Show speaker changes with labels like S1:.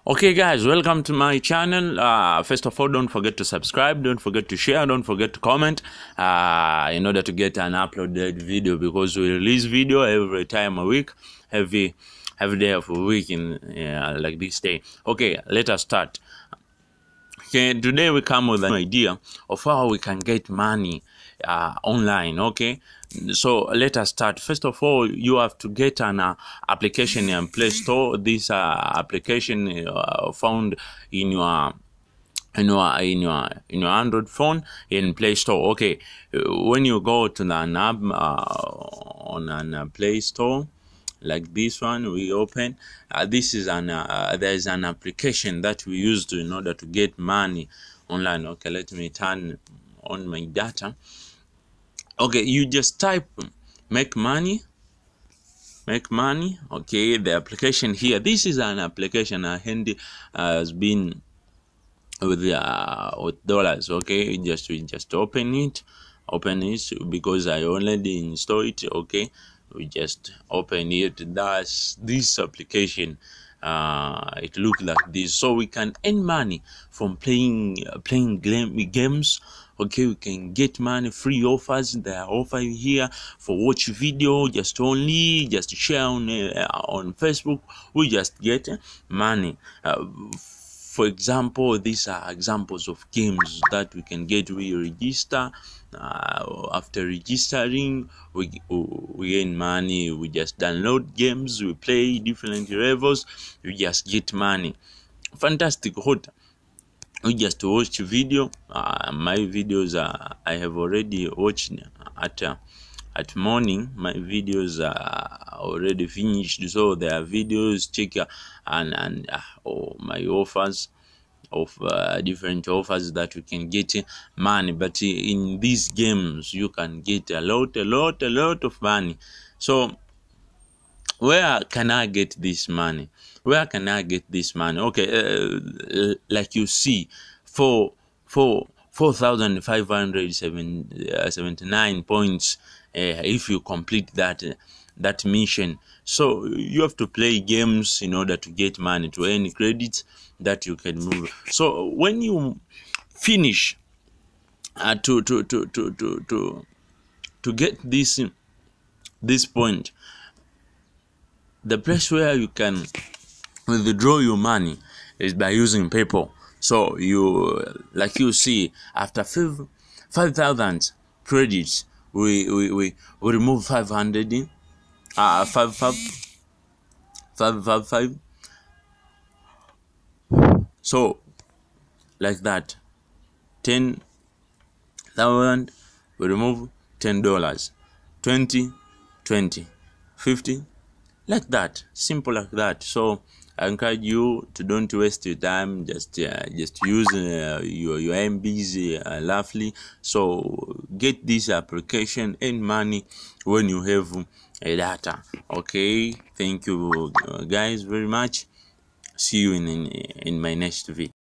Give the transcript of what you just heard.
S1: Okay guys, welcome to my channel. First of all, don't forget to subscribe, don't forget to share, don't forget to comment in order to get an uploaded video, because we release video every time a week, every day of a week in like this day. Okay, let us start. Okay, today we come with an idea of how we can get money online. Okay, so let us start. First of all, you have to get an application in Play Store. This application found in your Android phone in Play Store. Okay, when you go to an app on an Play Store like this one, we open this is an there is an application that we use to in order to get money online. Okay, let me turn on my data. Okay, you just type make money. Okay, the application here, this is an application handy has been with dollars. Okay, we just open it because I already installed it. Okay, we just open it. That's this application. It looks like this, so we can earn money from playing games. Okay, we can get money, free offers. They are offering here for watch video, just share on Facebook. We just get money. For example, these are examples of games that we can get. We register. After registering, we earn money. We just download games. We play different levels. We just get money. Fantastic. Hot. We just watch video. My videos I have already watched at morning. My videos are already finished, so there are videos check and my offers of different offers that we can get money. But in these games you can get a lot of money. So where can I get this money? Okay, like you see, 4,579 points if you complete that mission. So you have to play games in order to get money, to earn credits that you can move. So when you finish to get this point, the place where you can withdraw your money is by using PayPal. So you, like you see, after 5,000 credits, we remove 500 555. So like that, 10,000 we remove $10, 20, 50, like that, simple like that. So I encourage you to don't waste your time. Just use your MBs roughly. So get this application and money when you have data. Okay, thank you guys very much. See you in my next video.